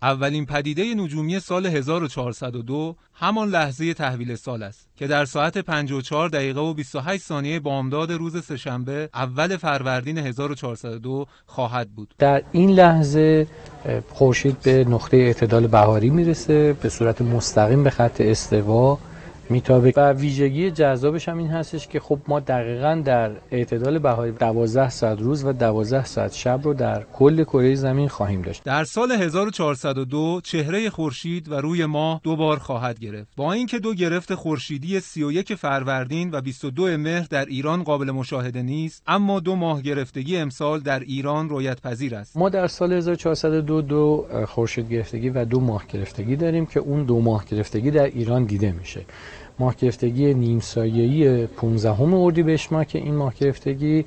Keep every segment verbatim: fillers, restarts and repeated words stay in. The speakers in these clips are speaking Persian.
اولین پدیده نجومی سال هزار و چهارصد و دو همان لحظه تحویل سال است که در ساعت پنج و چهار دقیقه و بیست و هشت ثانیه بامداد روز سه‌شنبه اول فروردین هزار و چهارصد و دو خواهد بود. در این لحظه خورشید به نقطه اعتدال بهاری میرسه، به صورت مستقیم به خط استوا میتابه و ویژگی جذابش هم این هستش که خب ما دقیقاً در اعتدال بهاری دوازده ساعت روز و دوازده ساعت شب رو در کل کره زمین خواهیم داشت. در سال هزار و چهارصد و دو چهره خورشید و روی ماه دو بار خواهد گرفت. با اینکه دو گرفت خورشیدی سی و یک فروردین و بیست و دو مهر در ایران قابل مشاهده نیست، اما دو ماه گرفتگی امسال در ایران رؤیت پذیر است. ما در سال هزار و چهارصد و دو دو خورشید گرفتگی و دو ماه گرفتگی داریم که اون دو ماه گرفتگی در ایران دیده میشه. ماه گرفتگی نیم سایه‌ای پانزدهم اردیبهشت ماه که این ماه گرفتگی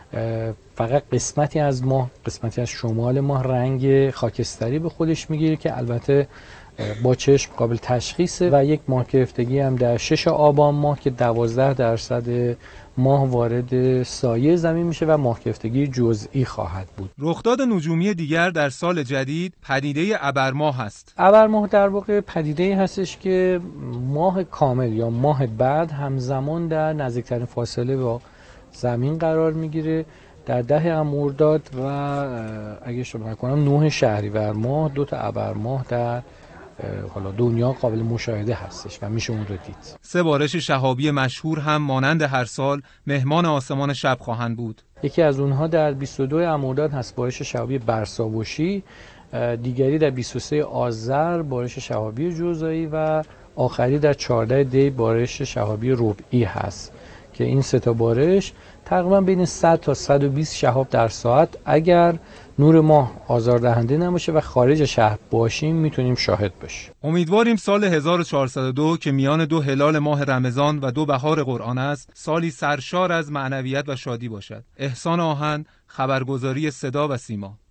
فقط قسمتی از ماه، قسمتی از شمال ماه رنگ خاکستری به خودش میگیره که البته با چشم قابل تشخیصه و یک ماه گرفتگی هم در شش آبان ماه که دوازده درصد ماه وارد سایه زمین میشه و ماه گرفتگی جزئی خواهد بود. رخداد نجومی دیگر در سال جدید پدیده ابرماه است. ابرماه در واقع پدیده‌ای هستش که ماه کامل یا ماه بعد همزمان در نزدیکترین فاصله با زمین قرار میگیره. در ده مرداد و اگه اشتباه نکنم نه شهریور ماه دو تا ابرماه در حالا دنیا قابل مشاهده هستش و میشه اون رو دید. سه بارش شهابی مشهور هم مانند هر سال مهمان آسمان شب خواهند بود. یکی از اونها در بیست و دو مرداد هست بارش شهابی برساوشی، دیگری در بیست و سه آذر بارش شهابی جوزایی و آخری در چهارده دی بارش شهابی ربعی هست که این سه تا بارش تقریبا بین صد تا صد و بیست شهاب در ساعت اگر نور ماه آزاردهنده نباشه و خارج شهر باشیم میتونیم شاهد باشیم. امیدواریم سال هزار و چهارصد و دو که میان دو هلال ماه رمضان و دو بهار قرآن است سالی سرشار از معنویت و شادی باشد. احسان آهن، خبرگزاری صدا و سیما.